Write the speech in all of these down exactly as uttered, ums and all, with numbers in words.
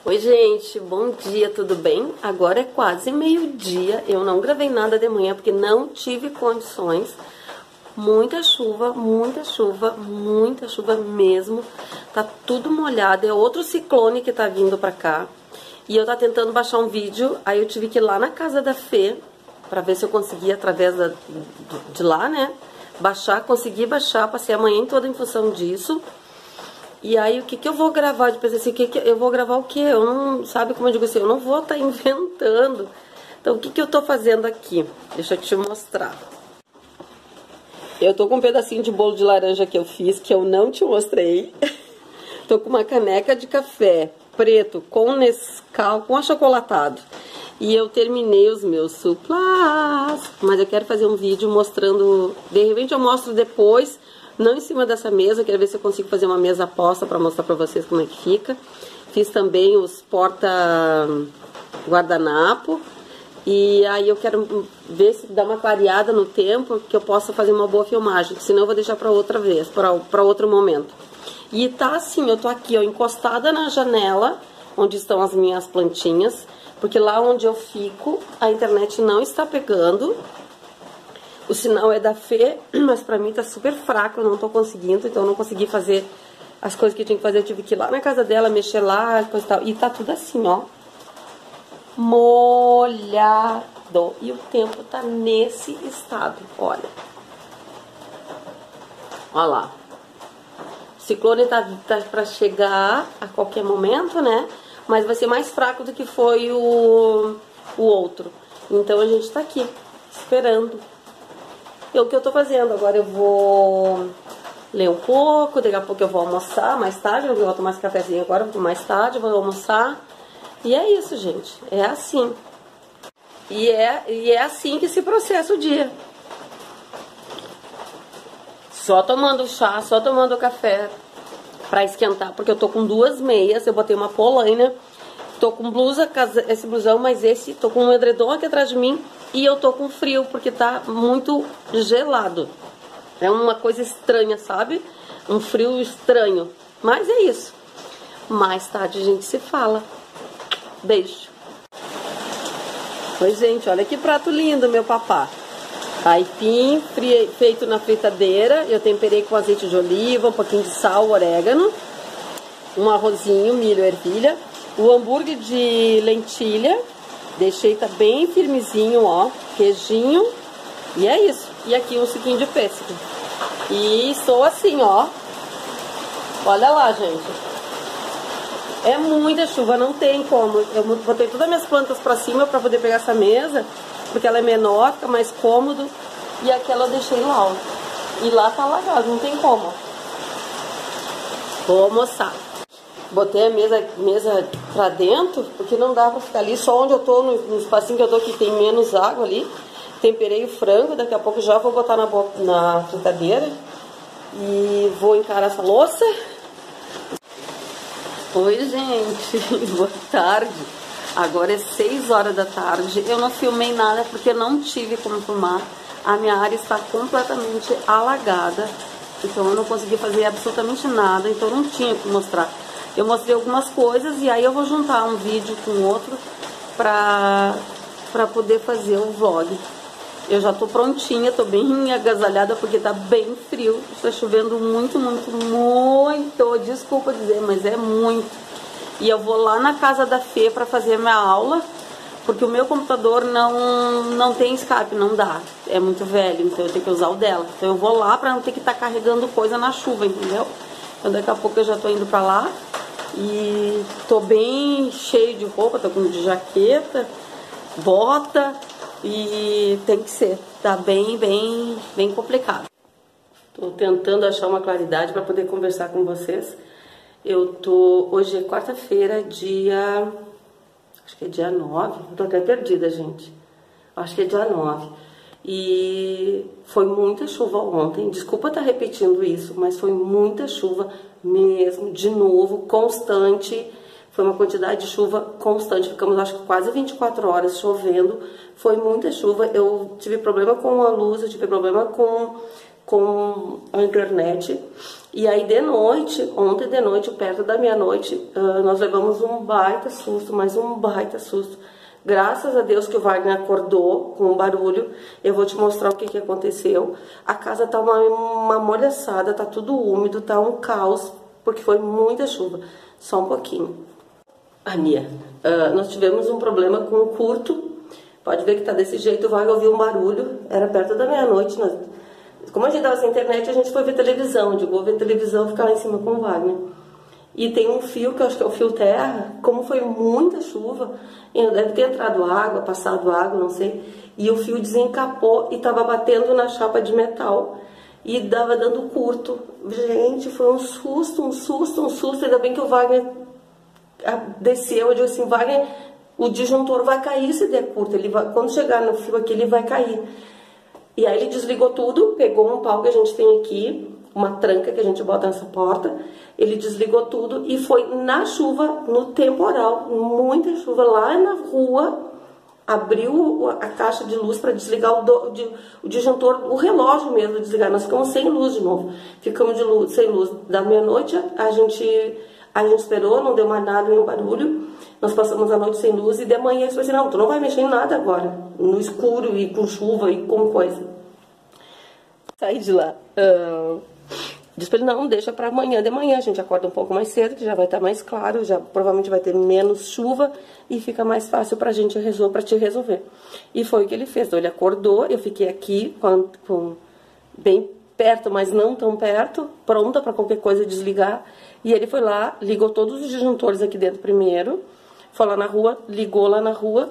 Oi gente, bom dia, tudo bem? Agora é quase meio-dia, eu não gravei nada de manhã porque não tive condições. Muita chuva, muita chuva, muita chuva mesmo. Tá tudo molhado, é outro ciclone que tá vindo pra cá. E eu tá tentando baixar um vídeo, aí eu tive que ir lá na casa da Fê, pra ver se eu conseguia através da, de lá, né? Baixar, consegui baixar, passei a manhã toda em função disso. E aí, o que que eu vou gravar? Eu pensei assim, que que eu vou gravar o quê? Eu não, sabe como eu digo assim, eu não vou estar tá inventando. Então, o que que eu tô fazendo aqui? Deixa eu te mostrar. Eu tô com um pedacinho de bolo de laranja que eu fiz, que eu não te mostrei. Tô com uma caneca de café preto com Nescau, com achocolatado. E eu terminei os meus suplás. Mas eu quero fazer um vídeo mostrando, de repente eu mostro depois, não em cima dessa mesa, quero ver se eu consigo fazer uma mesa posta para mostrar para vocês como é que fica. Fiz também os porta guardanapo. E aí eu quero ver se dá uma clareada no tempo, que eu possa fazer uma boa filmagem. Senão eu vou deixar para outra vez, para outro momento. E tá assim, eu tô aqui, ó, encostada na janela, onde estão as minhas plantinhas. Porque lá onde eu fico, a internet não está pegando. O sinal é da Fê, mas pra mim tá super fraco, eu não tô conseguindo, então eu não consegui fazer as coisas que eu tinha que fazer. Eu tive que ir lá na casa dela, mexer lá, coisa e tal. E tá tudo assim, ó, molhado. E o tempo tá nesse estado, olha. Olha lá. O ciclone tá, tá pra chegar a qualquer momento, né? Mas vai ser mais fraco do que foi o, o outro. Então a gente tá aqui, esperando. É o que eu tô fazendo. Agora eu vou ler um pouco, daqui a pouco eu vou almoçar mais tarde, eu vou tomar esse cafezinho agora, vou mais tarde, eu vou almoçar. E é isso, gente. É assim. E é, e é assim que se processa o dia. Só tomando chá, só tomando café pra esquentar, porque eu tô com duas meias, eu botei uma polaina, tô com blusa, esse blusão, mas esse, tô com um edredom aqui atrás de mim. E eu tô com frio, porque tá muito gelado. É uma coisa estranha, sabe? Um frio estranho. Mas é isso. Mais tarde a gente se fala. Beijo. Oi, gente, olha que prato lindo, meu papá. Aipim feito na fritadeira. Eu temperei com azeite de oliva, um pouquinho de sal, orégano. Um arrozinho, milho, ervilha. O hambúrguer de lentilha. Deixei, tá bem firmezinho, ó, queijinho, e é isso. E aqui um suquinho de pêssego. E estou assim, ó. Olha lá, gente. É muita chuva, não tem como. Eu botei todas as minhas plantas pra cima pra poder pegar essa mesa, porque ela é menor, fica mais cômodo. E aquela eu deixei no alto. E lá tá alagado, não tem como. Vou almoçar. Botei a mesa, mesa pra dentro, porque não dá pra ficar ali, só onde eu tô, no, no espacinho que eu tô, que tem menos água ali. Temperei o frango, daqui a pouco já vou botar na, na fritadeira. E vou encarar essa louça. Oi, gente, boa tarde. Agora é seis horas da tarde. Eu não filmei nada porque não tive como filmar. A minha área está completamente alagada. Então eu não consegui fazer absolutamente nada, então não tinha que mostrar. Eu mostrei algumas coisas e aí eu vou juntar um vídeo com outro pra, pra poder fazer o vlog. Eu já tô prontinha, tô bem agasalhada porque tá bem frio. Está chovendo muito, muito, muito. Desculpa dizer, mas é muito. E eu vou lá na casa da Fê pra fazer minha aula, porque o meu computador não, não tem escape, não dá. É muito velho, então eu tenho que usar o dela. Então eu vou lá pra não ter que estar carregando coisa na chuva, entendeu? Então daqui a pouco eu já tô indo pra lá. E tô bem cheio de roupa, tô com de jaqueta, bota, e tem que ser, tá bem, bem, bem complicado. Tô tentando achar uma claridade para poder conversar com vocês. Eu tô, hoje é quarta-feira, dia, acho que é dia nove, tô até perdida, gente. Acho que é dia nove. E foi muita chuva ontem, desculpa estar repetindo isso, mas foi muita chuva mesmo, de novo, constante. Foi uma quantidade de chuva constante, ficamos acho que quase vinte e quatro horas chovendo, foi muita chuva. Eu tive problema com a luz, eu tive problema com, com a internet. E aí de noite, ontem de noite, perto da meia-noite, uh, nós levamos um baita susto, mas um baita susto. Graças a Deus que o Wagner acordou com um barulho. Eu vou te mostrar o que, que aconteceu. A casa tá uma, uma molhaçada, tá tudo úmido, tá um caos, porque foi muita chuva. Só um pouquinho. A Mia, uh, nós tivemos um problema com o curto. Pode ver que tá desse jeito, o Wagner ouviu um barulho. Era perto da meia-noite, nós... Como a gente tava sem internet, a gente foi ver televisão. Eu digo, vou ver televisão e ficar lá em cima com o Wagner. E tem um fio, que eu acho que é o fio terra. Como foi muita chuva, deve ter entrado água, passado água, não sei. E o fio desencapou e tava batendo na chapa de metal. E dava dando curto. Gente, foi um susto, um susto, um susto. Ainda bem que o Wagner desceu. Eu digo assim, Wagner, o disjuntor vai cair se der curto. Ele vai, quando chegar no fio aqui, ele vai cair. E aí ele desligou tudo, pegou um pau que a gente tem aqui, uma tranca que a gente bota nessa porta, ele desligou tudo e foi na chuva, no temporal, muita chuva, lá na rua, abriu a caixa de luz para desligar o, do, de, o disjuntor, o relógio mesmo, desligar. Nós ficamos sem luz de novo, ficamos de luz, sem luz. Da meia-noite a gente, a gente esperou, não deu mais nada, nenhum barulho. Nós passamos a noite sem luz e de manhã eles falaram assim, não, tu não vai mexer em nada agora, no escuro e com chuva e com coisa. Saí de lá. Uh, disse pra ele, não, deixa pra amanhã. De manhã a gente acorda um pouco mais cedo, que já vai estar mais claro, já provavelmente vai ter menos chuva e fica mais fácil pra gente resolver, pra te resolver. E foi o que ele fez. Então, ele acordou, eu fiquei aqui, com, com, bem perto, mas não tão perto, pronta pra qualquer coisa desligar. E ele foi lá, ligou todos os disjuntores aqui dentro primeiro, foi lá na rua, ligou lá na rua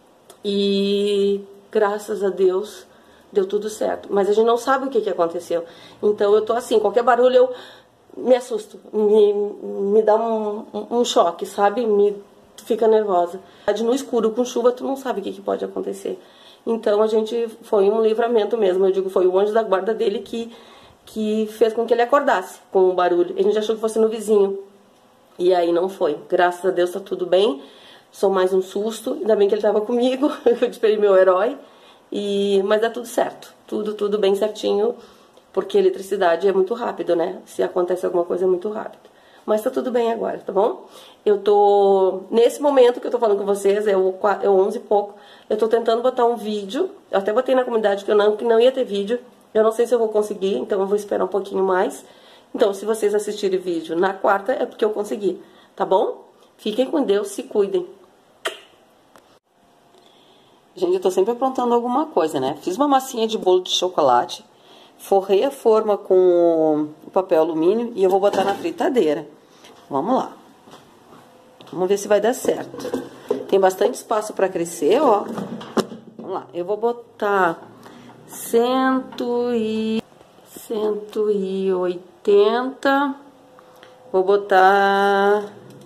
e graças a Deus deu tudo certo. Mas a gente não sabe o que, que aconteceu. Então eu tô assim, qualquer barulho eu me assusto, me, me dá um, um, um choque, sabe? Me fica nervosa. No escuro, com chuva, tu não sabe o que, que pode acontecer. Então a gente foi um livramento mesmo. Eu digo, foi o anjo da guarda dele que, que fez com que ele acordasse com o barulho. A gente achou que fosse no vizinho. E aí não foi. Graças a Deus tá tudo bem. Só mais um susto. Ainda bem que ele tava comigo. Eu esperei meu herói. E, mas dá tudo certo. Tudo, tudo bem certinho. Porque eletricidade é muito rápido, né? Se acontece alguma coisa é muito rápido. Mas tá tudo bem agora, tá bom? Eu tô... Nesse momento que eu tô falando com vocês, é o onze e pouco. Eu tô tentando botar um vídeo. Eu até botei na comunidade que, eu não, que não ia ter vídeo. Eu não sei se eu vou conseguir, então eu vou esperar um pouquinho mais. Então, se vocês assistirem vídeo na quarta, é porque eu consegui, tá bom? Fiquem com Deus, se cuidem. Gente, eu tô sempre aprontando alguma coisa, né? Fiz uma massinha de bolo de chocolate, forrei a forma com o papel alumínio e eu vou botar na fritadeira. Vamos lá. Vamos ver se vai dar certo. Tem bastante espaço pra crescer, ó. Vamos lá. Eu vou botar cento e... cento e oitenta. Vou botar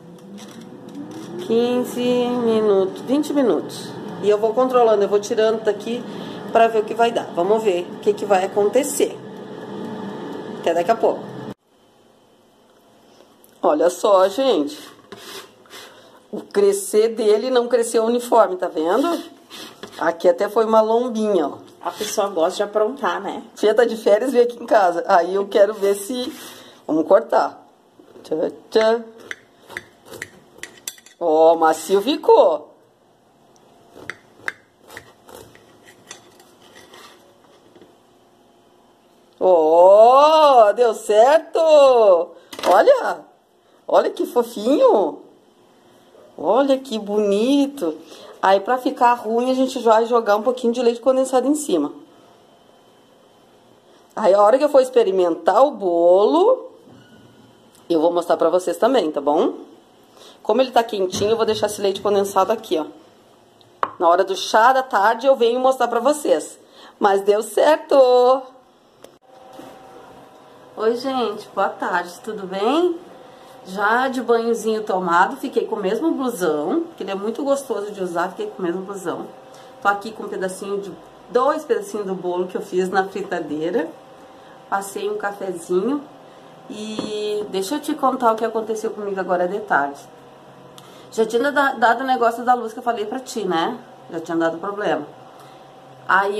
quinze minutos, vinte minutos. E eu vou controlando, eu vou tirando daqui pra ver o que vai dar. Vamos ver o que, que vai acontecer. Até daqui a pouco. Olha só, gente. O crescer dele não cresceu uniforme, tá vendo? Aqui até foi uma lombinha, ó. A pessoa gosta de aprontar, né? Fia tá de férias e veio aqui em casa. Aí eu quero ver se... Vamos cortar. Tchá, tchá. Ó, macio ficou. Ó, deu certo. Olha. Olha que fofinho. Olha que bonito. Aí, pra ficar ruim, a gente vai jogar um pouquinho de leite condensado em cima. Aí, a hora que eu for experimentar o bolo, eu vou mostrar pra vocês também, tá bom? Como ele tá quentinho, eu vou deixar esse leite condensado aqui, ó. Na hora do chá da tarde, eu venho mostrar pra vocês. Mas deu certo! Oi, gente. Boa tarde. Tudo bem? Já de banhozinho tomado, fiquei com o mesmo blusão, que ele é muito gostoso de usar, fiquei com o mesmo blusão. Tô aqui com um pedacinho de, dois pedacinhos do bolo que eu fiz na fritadeira. Passei um cafezinho e deixa eu te contar o que aconteceu comigo agora de tarde. Já tinha dado o negócio da luz que eu falei pra ti, né? Já tinha dado problema. Aí eu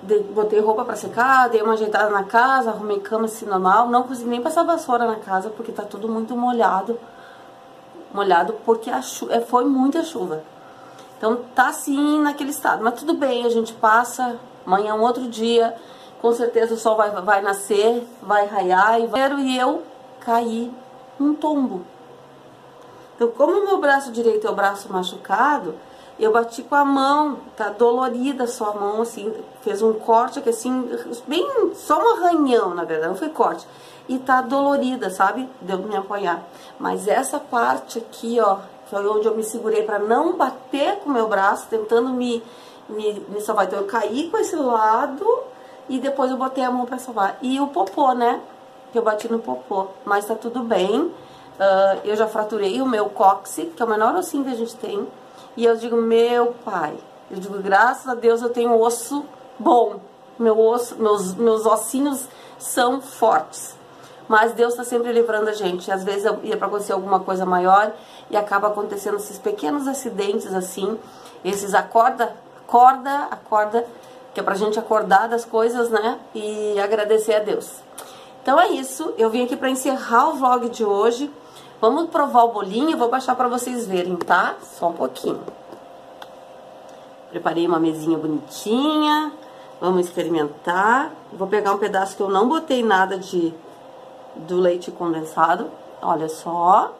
Dei, botei roupa pra secar, dei uma ajeitada na casa, arrumei cama assim normal. Não consegui nem passar vassoura na casa porque tá tudo muito molhado. Molhado porque a chu foi muita chuva. Então tá assim naquele estado. Mas tudo bem, a gente passa. Amanhã é um outro dia. Com certeza o sol vai, vai nascer, vai raiar. E, vai... e eu caí num tombo. Então como o meu braço direito é o braço machucado, eu bati com a mão, tá dolorida só a mão, assim, fez um corte aqui assim, bem, só um arranhão, na verdade, não foi corte. E tá dolorida, sabe? Deu pra me apoiar. Mas essa parte aqui, ó, foi onde eu me segurei pra não bater com o meu braço, tentando me, me, me salvar. Então eu caí com esse lado e depois eu botei a mão pra salvar. E o popô, né? Que eu bati no popô. Mas tá tudo bem. Uh, eu já fraturei o meu cóccix, que é o menor ossinho que a gente tem. E eu digo, meu pai, eu digo, graças a Deus eu tenho um osso bom. Meu osso, meus, meus ossinhos são fortes. Mas Deus está sempre livrando a gente. Às vezes ia para acontecer alguma coisa maior e acaba acontecendo esses pequenos acidentes assim. Esses acorda, acorda, acorda, que é pra gente acordar das coisas, né? E agradecer a Deus. Então é isso. Eu vim aqui para encerrar o vlog de hoje. Vamos provar o bolinho, eu vou baixar pra vocês verem, tá? Só um pouquinho. Preparei uma mesinha bonitinha. Vamos experimentar. Vou pegar um pedaço que eu não botei nada de do leite condensado. Olha só.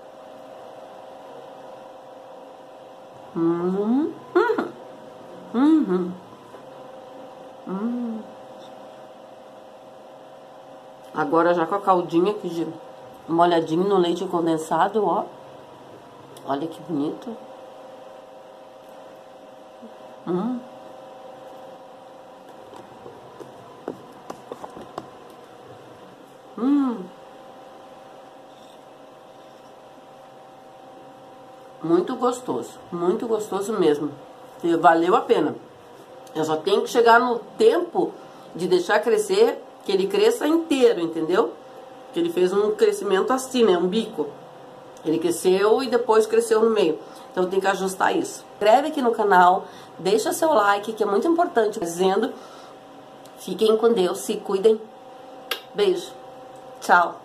Hum, hum, hum, hum. Agora já com a caldinha aqui de molhadinho no leite condensado, ó. Olha que bonito. Hum. Hum. Muito gostoso, muito gostoso mesmo. E valeu a pena. Eu só tenho que chegar no tempo de deixar crescer, que ele cresça inteiro, entendeu? Que ele fez um crescimento assim, né? Um bico. Ele cresceu e depois cresceu no meio. Então tem que ajustar isso. Se inscreve aqui no canal, deixa seu like, que é muito importante. Dizendo, fiquem com Deus, se cuidem. Beijo. Tchau.